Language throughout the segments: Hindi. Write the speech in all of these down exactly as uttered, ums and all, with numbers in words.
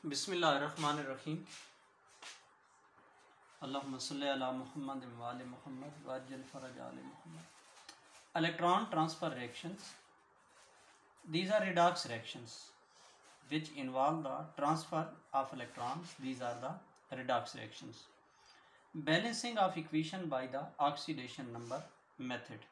बिस्मिल्लाहिर्रहमानिर्रहीम। अल्लाहुम्मा सल्लि अला मुहम्मद व आले मुहम्मद वअज्जिल फरज आले Muhammad. Electron transfer reactions. These are redox reactions which involve the transfer of electrons. These are the redox reactions. Balancing of equation by the oxidation number method.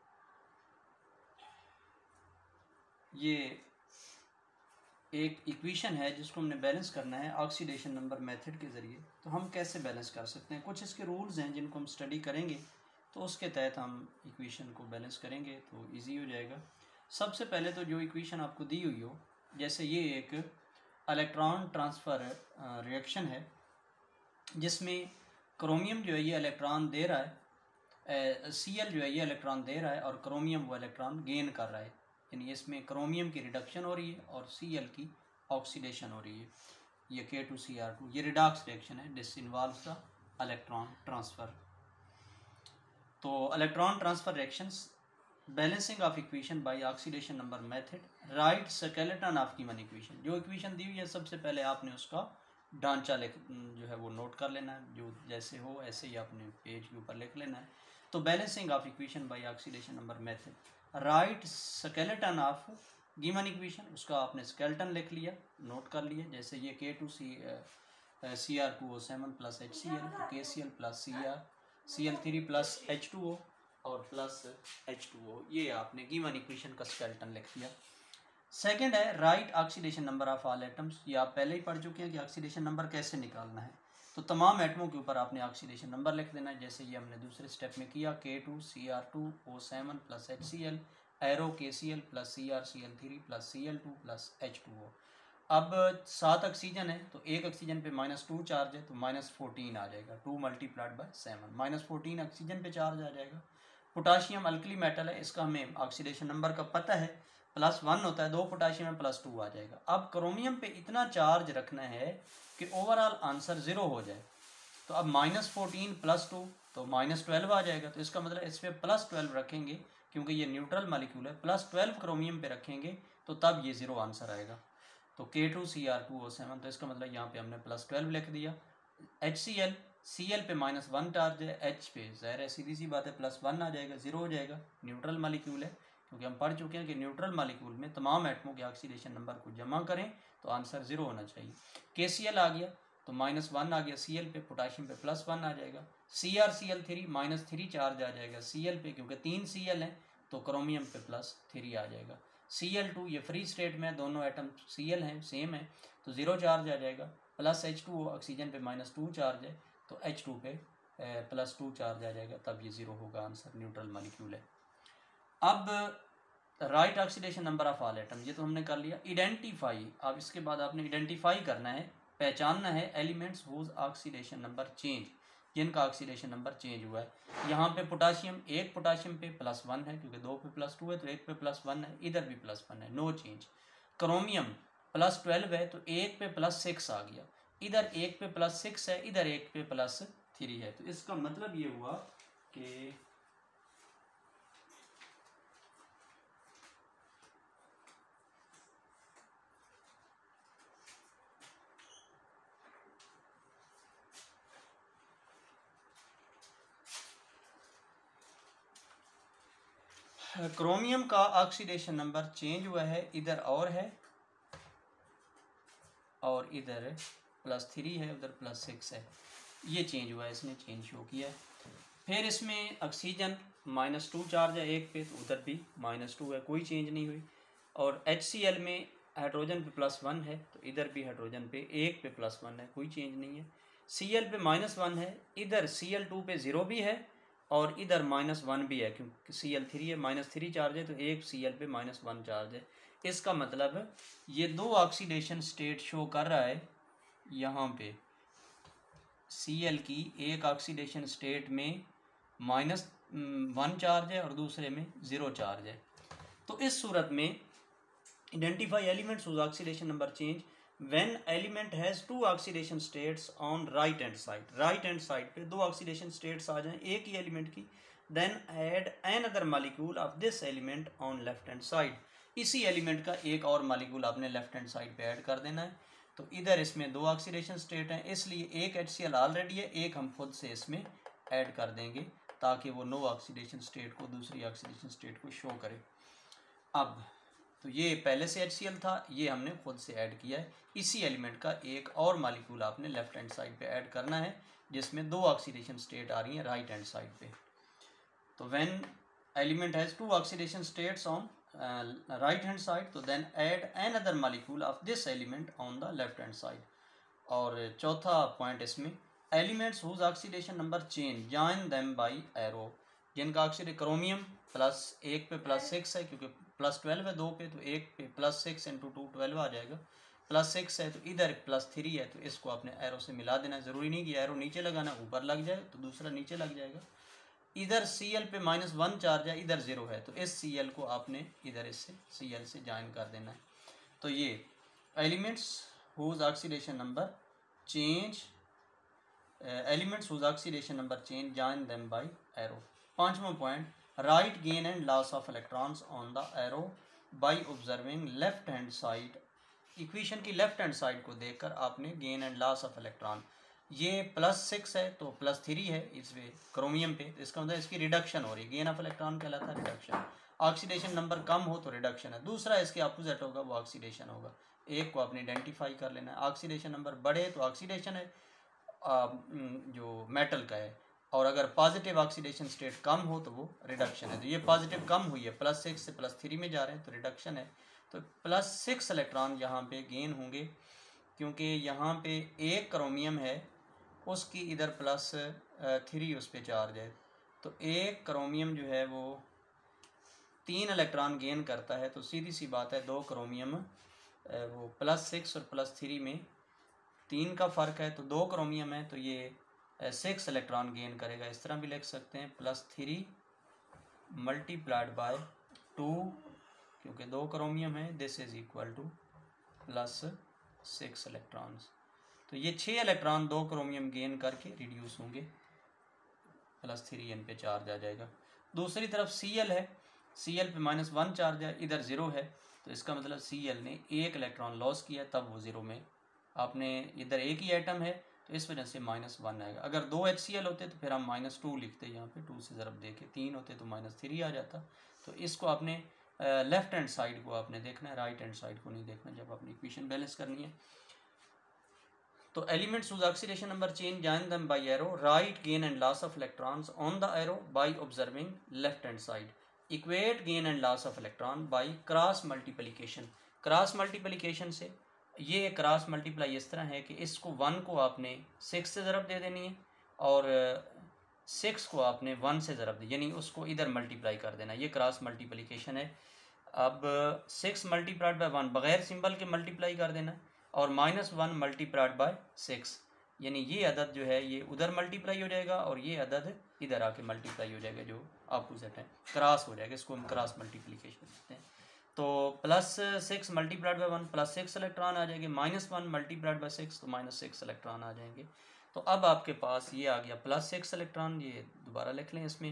ये एक इक्वेशन है जिसको हमने बैलेंस करना है ऑक्सीडेशन नंबर मेथड के ज़रिए। तो हम कैसे बैलेंस कर सकते हैं, कुछ इसके रूल्स हैं जिनको हम स्टडी करेंगे तो उसके तहत हम इक्वेशन को बैलेंस करेंगे तो इजी हो जाएगा। सबसे पहले तो जो इक्वेशन आपको दी हुई हो, जैसे ये एक इलेक्ट्रॉन ट्रांसफ़र रिएक्शन है जिसमें क्रोमियम जो है ये इलेक्ट्रॉन दे रहा है, सी एल जो है ये इलेक्ट्रॉन दे रहा है और क्रोमियम वो इलेक्ट्रॉन गेन कर रहा है, यानी इसमें क्रोमियम की रिडक्शन हो रही है और सी एल की ऑक्सीडेशन हो रही है। ये K two C R two, ये रिडॉक्स रिएक्शन है, this involves the electron transfer. तो electron transfer reactions, balancing of equation by oxidation number method, write skeleton of given equation. जो इक्वेशन दी हुई है सबसे पहले आपने उसका ढांचा लिख जो है वो नोट कर लेना है, जो जैसे हो ऐसे ही आपने पेज के ऊपर लिख लेना है। तो balancing of equation by oxidation number method, write skeleton of given equation, उसका आपने स्केलेटन लिख लिया, नोट कर लिया। जैसे ये K two C C R two O seven plus H C L, तो K C L plus C R C L three plus H two O और प्लस एच टू ओ, ये आपने गिवन इक्वेशन का स्केलेटन लिख दिया। सेकंड है write oxidation number of all atoms. ये आप पहले ही पढ़ चुके हैं कि ऑक्सीडेशन नंबर कैसे निकालना है। तो तमाम एटमों के ऊपर आपने ऑक्सीडेशन नंबर लिख देना है, जैसे ये हमने दूसरे स्टेप में किया, K two C R two O seven plus H C L, arrow K C L plus C R C L three plus C L two plus H two O. अब सात ऑक्सीजन है तो एक ऑक्सीजन पे माइनस टू चार्ज है तो माइनस फोर्टीन आ जाएगा, two multiplied by seven, minus fourteen oxygen पे चार्ज आ जाएगा। पोटाशियम अल्कली मेटल है, इसका हमें ऑक्सीडेशन नंबर का पता है, प्लस वन होता है, दो पोटाशियम में प्लस टू आ जाएगा। अब क्रोमियम पे इतना चार्ज रखना है कि ओवरऑल आंसर ज़ीरो हो जाए। तो अब माइनस फोर्टीन प्लस टू तो माइनस ट्वेल्व आ जाएगा। तो इसका मतलब इस पर प्लस ट्वेल्व रखेंगे क्योंकि ये न्यूट्रल मॉलिक्यूल है, प्लस ट्वेल्व क्रोमियम पे रखेंगे तो तब ये ज़ीरो आंसर आएगा। तो K two C R two O seven, तो इसका मतलब यहाँ पे हमने प्लस ट्वेल्व लिख दिया। H C L, C L पे माइनस वन चार्ज है, एच पे ज़ाहिर है सीधी सी बात है प्लस वन आ जाएगा, ज़ीरो हो जाएगा, न्यूट्रल मॉलिक्यूल है। क्योंकि हम पढ़ चुके हैं कि न्यूट्रल मॉलिक्यूल में तमाम एटमों के ऑक्सीडेशन नंबर को जमा करें तो आंसर ज़ीरो होना चाहिए। के सी एल आ गया तो माइनस वन आ गया सी एल पे, पोटाशियम पे प्लस वन आ जाएगा। C R C L three, minus three charge आ जाएगा सी एल पे, क्योंकि तीन सी एल हैं तो क्रोमियम पे प्लस थ्री आ जाएगा। सी एल टू, ये फ्री स्टेट में दोनों एटम सी एल हैं, सेम है, तो ज़ीरो चार्ज आ जाएगा। प्लस एच टू, ऑक्सीजन पे माइनस टू चार्ज है तो एच टू पे प्लस टू चार्ज आ जाएगा, तब ये ज़ीरो होगा, आंसर न्यूट्रल मॉलिक्यूल है। अब write oxidation number of all atom, ये तो हमने कर लिया। आइडेंटिफाई, अब इसके बाद आपने आइडेंटिफाई करना है, पहचानना है elements whose oxidation number change, जिनका ऑक्सीडेशन नंबर चेंज हुआ है। यहाँ पे पोटाशियम, एक पोटाशियम पे प्लस वन है क्योंकि दो पे प्लस टू है, तो एक पे प्लस वन है, इधर भी प्लस वन है, no change. Chromium plus twelve है तो एक पे प्लस सिक्स आ गया, इधर एक पे प्लस सिक्स है, इधर एक पे प्लस थ्री है। तो इसका मतलब ये हुआ कि क्रोमियम का ऑक्सीडेशन नंबर चेंज हुआ है, इधर और है और इधर प्लस थ्री है, उधर प्लस सिक्स है, ये चेंज हुआ है, इसने चेंज शो किया है। फिर इसमें ऑक्सीजन माइनस टू चार्ज है एक पे, तो उधर भी माइनस टू है, कोई चेंज नहीं हुई। और एच सी एल में हाइड्रोजन पे प्लस वन है तो इधर भी हाइड्रोजन पे एक पे प्लस वन है, कोई चेंज नहीं है। सी एल पे माइनस वन है, इधर सी एल टू पे ज़ीरो भी है और इधर माइनस वन भी है, क्योंकि सी एल थ्री है, माइनस थ्री चार्ज है तो एक सी एल पे माइनस वन चार्ज है। इसका मतलब ये दो ऑक्सीडेशन स्टेट शो कर रहा है। यहाँ पे सी एल की एक ऑक्सीडेशन स्टेट में माइनस वन चार्ज है और दूसरे में ज़ीरो चार्ज है। तो इस सूरत में identify elements whose oxidation number change when element has two oxidation states on right hand side, right hand side पे दो ऑक्सीडेशन स्टेट्स आ जाएं एक ही एलिमेंट की, then add an other molecule of this element on left hand side, इसी एलिमेंट का एक और मॉलिक्यूल आपने लेफ्ट हैंड साइड पे ऐड कर देना है। तो इधर इसमें दो ऑक्सीडेशन स्टेट हैं, इसलिए एक एच सी एल ऑलरेडी है, एक हम खुद से इसमें ऐड कर देंगे ताकि वो नो ऑक्सीडेशन स्टेट को दूसरी ऑक्सीडेशन स्टेट को शो करे। अब तो ये पहले से एच सी एल था, ये हमने खुद से ऐड किया है। इसी एलिमेंट का एक और मालिक्यूल आपने लेफ्ट हैंड साइड पे ऐड करना है जिसमें दो ऑक्सीडेशन स्टेट आ रही हैं राइट हैंड साइड पे। तो when element has two oxidation states on right hand side, तो then add another molecule of this element on the left hand side. और चौथा पॉइंट इसमें, elements whose oxidation number change join them by arrow, जिनका ऑक्सीडेशन क्रोमियम प्लस एक पे प्लस सिक्स है क्योंकि प्लस ट्वेल्व है दो पे, तो एक पे plus six into two twelve आ जाएगा, प्लस सिक्स है तो इधर प्लस थ्री है तो इसको आपने एरो से मिला देना है। ज़रूरी नहीं कि एरो नीचे लगाना, ऊपर लग जाए तो दूसरा नीचे लग जाएगा। इधर सी एल पे माइनस वन चार्ज है, इधर ज़ीरो है, तो इस सी एल को आपने इधर इससे सी एल से ज्वाइन कर देना है। तो ये elements whose oxidation number change elements whose oxidation number change join them by arrow. पांचवा point, write gain and loss of electrons on the arrow by observing left hand side. Equation की लेफ्ट हैंड साइड को देखकर आपने gain and loss of electron, ये प्लस सिक्स है तो प्लस थ्री है इस पे क्रोमियम पे, तो इसका मतलब इसकी रिडक्शन हो रही है, गेन ऑफ इलेक्ट्रॉन कहलाता है रिडक्शन। ऑक्सीडेशन नंबर कम हो तो रिडक्शन है, दूसरा इसके अपोजिट होगा वो ऑक्सीडेशन होगा। एक को आपने आइडेंटिफाई कर लेना है। ऑक्सीडेशन नंबर बढ़े तो ऑक्सीडेशन है आ, जो मेटल का है, और अगर पॉजिटिव ऑक्सीडेशन स्टेट कम हो तो वो रिडक्शन है। तो ये पॉजिटिव कम हुई है, प्लस सिक्स से प्लस थ्री में जा रहे हैं तो रिडक्शन है। तो प्लस सिक्स इलेक्ट्रॉन यहाँ पे गेन होंगे क्योंकि यहाँ पे एक क्रोमियम है, उसकी इधर प्लस थ्री उस पर चार्ज है, तो एक क्रोमियम जो है वो तीन इलेक्ट्रॉन गेन करता है। तो सीधी सी बात है दो क्रोमियम वो प्लस सिक्स और प्लस थ्री में तीन का फ़र्क है, तो दो क्रोमियम है तो ये सिक्स इलेक्ट्रॉन गेन करेगा। इस तरह भी लिख सकते हैं plus three multiplied by two, क्योंकि दो क्रोमियम है, this is equal to plus six electrons. तो ये छः इलेक्ट्रॉन दो क्रोमियम गेन करके रिड्यूस होंगे, प्लस थ्री इन पे चार्ज आ जाएगा। दूसरी तरफ सी एल है, सी एल पे माइनस वन चार्ज है, इधर ज़ीरो है, तो इसका मतलब सी एल ने एक इलेक्ट्रॉन लॉस किया तब वो ज़ीरो में, आपने इधर एक ही एटम है तो इस वजह से माइनस वन आएगा। अगर दो एच सी एल होते तो फिर हम माइनस टू लिखते, यहाँ पे टू से ज़रब दे के, तीन होते तो माइनस थ्री आ जाता। तो इसको आपने लेफ्ट हैंड साइड को आपने देखना है, राइट हैंड साइड को नहीं देखना जब अपनी इक्वेशन बैलेंस करनी है। तो elements whose oxidation number change join them by arrow, write gain and loss of electrons on the arrow by observing left hand side, equate gain and loss of electron by cross multiplication. Cross multiplication से ये क्रॉस मल्टीप्लाई इस तरह है कि इसको वन को आपने सिक्स से ज़रब दे देनी है और सिक्स को आपने वन से ज़रब दे, यानी उसको इधर मल्टीप्लाई कर देना, ये क्रॉस मल्टीप्लिकेशन है। अब सिक्स मल्टीप्लाइड बाय वन बग़ैर सिंबल के मल्टीप्लाई कर देना, और minus one multiplied by six, यानी ये अदद जो है ये उधर मल्टीप्लाई हो जाएगा और ये अदद इधर आके मल्टीप्लाई हो जाएगा, जो अपोजिट है, क्रॉस हो जाएगा, इसको हम क्रॉस मल्टीप्लिकेशन कहते हैं। तो plus six multiplied by one plus six electron आ जाएंगे, minus one multiplied by six तो माइनस सिक्स इलेक्ट्रॉन आ जाएंगे। तो अब आपके पास ये आ गया प्लस सिक्स इलेक्ट्रॉन, ये दोबारा लिख लें इसमें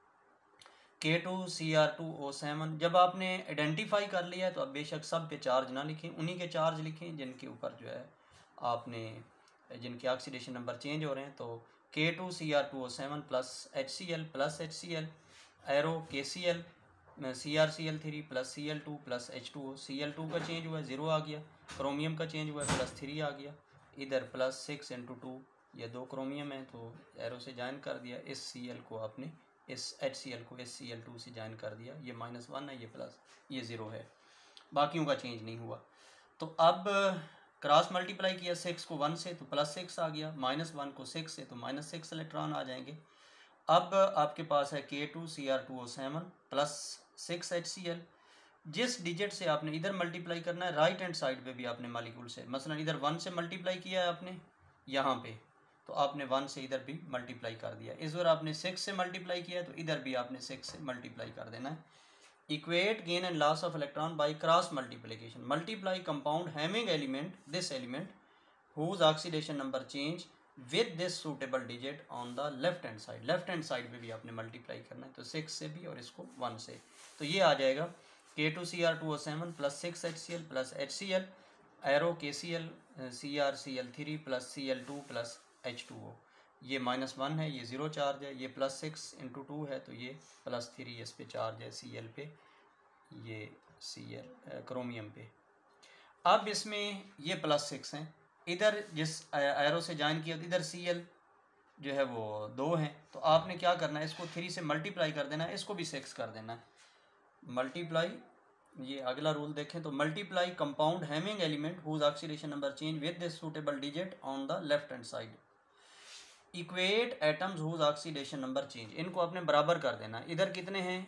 K two C R two O seven. जब आपने आइडेंटिफाई कर लिया तो अब बेशक सब पे चार्ज ना लिखें, उन्हीं के चार्ज लिखें जिनके ऊपर जो है आपने जिनके ऑक्सीडेशन नंबर चेंज हो रहे हैं। तो K two C R two O seven plus H C L plus H C L arrow K C L C R C L three plus C L two plus H two O, C L two का चेंज हुआ है ज़ीरो आ गया, क्रोमियम का चेंज हुआ है प्लस थ्री आ गया, इधर प्लस सिक्स इंटू टू, ये दो क्रोमियम है तो एरो से ज्वाइन कर दिया, इस सी एल को आपने इस एच सी एल को इस सी एल टू से ज्वाइन कर दिया, ये माइनस वन है, ये प्लस, ये ज़ीरो है, बाकियों का चेंज नहीं हुआ। तो अब क्रॉस मल्टीप्लाई किया सिक्स को वन से तो प्लस सिक्स आ गया, माइनस वन को सिक्स से तो माइनस सिक्स इलेक्ट्रॉन आ जाएंगे। अब आपके पास है K two C R two O seven plus six H C L, जिस डिजिट से आपने इधर मल्टीप्लाई करना है राइट हैंड साइड पे भी आपने मालिक्यूल से, मसलन इधर वन से मल्टीप्लाई किया है आपने यहाँ पे, तो आपने वन से इधर भी मल्टीप्लाई कर दिया, इस बार आपने सिक्स से मल्टीप्लाई किया है तो इधर भी आपने सिक्स से मल्टीप्लाई कर देना है। Equate gain and loss of electron by cross multiplication, multiply compound having element this element whose oxidation number change with this suitable digit on the left hand side, left hand side पे भी आपने मल्टीप्लाई करना है, तो सिक्स से भी और इसको वन से, तो ये आ जाएगा K two C R two O seven plus six H C L plus H C L arrow K C L C R C L three plus C L two plus H two O, ये माइनस वन है, ये ज़ीरो चार्ज है, ये प्लस सिक्स इंटू टू है तो ये प्लस थ्री इस पे चार्ज है सी एल पे, ये सी एल क्रोमियम पे। अब इसमें ये प्लस सिक्स हैं, इधर जिस एरो से ज्वाइन किया इधर सी एल जो है वो दो हैं, तो आपने क्या करना है, इसको थ्री से मल्टीप्लाई कर देना है, इसको भी सिक्स कर देना है। मल्टीप्लाई, ये अगला रूल देखें तो multiply compound having element whose oxidation number change with the suitable digit on the left hand side, equate atoms whose oxidation number change, इनको आपने बराबर कर देना। इधर कितने हैं,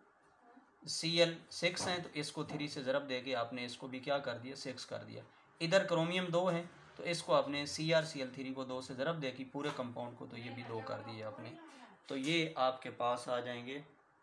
सी एल सिक्स हैं, तो इसको थ्री से ज़रब दे के आपने इसको भी क्या कर दिया, सिक्स कर दिया। इधर क्रोमियम दो हैं, तो इसको आपने C R C L three को दो से ज़रब दे के पूरे कंपाउंड को, तो ये भी दो कर दिया आपने। तो ये आपके पास आ जाएंगे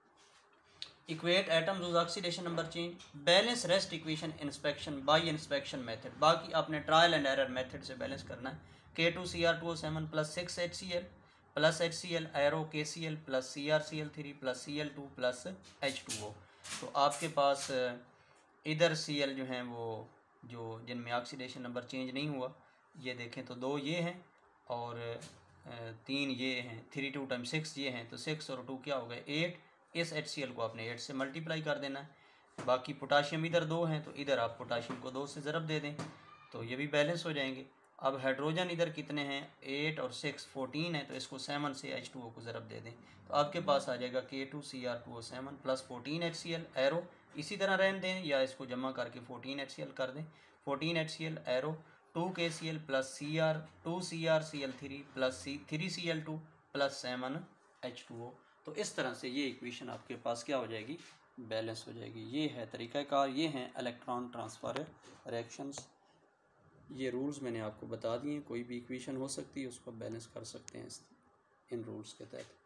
equate atoms whose oxidation number change, balance rest equation inspection by inspection method, बाकी आपने ट्रायल एंड एरर मेथड से बैलेंस करना है। K two C R two O seven plus six H C L plus H C L arrow K C L plus C R C L three plus C L two plus H two O. तो आपके पास इधर सी एल जो हैं वो जो जिनमें ऑक्सीडेशन नंबर चेंज नहीं हुआ, ये देखें तो दो ये हैं और तीन ये हैं, थ्री टू टाइम सिक्स ये हैं, तो सिक्स और टू क्या हो गए एट, इस एच सी एल को आपने एट से मल्टीप्लाई कर देना है। बाकी पोटाशियम इधर दो हैं, तो इधर आप पोटाशियम को दो से ज़रब दे दें, तो ये भी बैलेंस हो जाएंगे। अब हाइड्रोजन इधर कितने हैं, एट और सिक्स फोर्टीन है, तो इसको सेवन से एच टू ओ को ज़रब दे दें, तो आपके पास आ जाएगा K two C R two O seven plus fourteen H C L arrow, इसी तरह रहने दें या इसको जमा करके फोर्टीन एच सी एल कर दें, fourteen H C L arrow two K C L plus C R two C R C L three plus C three C L two plus seven H two O. तो इस तरह से ये इक्वेशन आपके पास क्या हो जाएगी, बैलेंस हो जाएगी। ये है तरीक़ाकार, ये हैं इलेक्ट्रॉन ट्रांसफ़र रिएक्शंस। ये रूल्स मैंने आपको बता दिए, कोई भी इक्वेशन हो सकती है उसको बैलेंस कर सकते हैं इन रूल्स के तहत।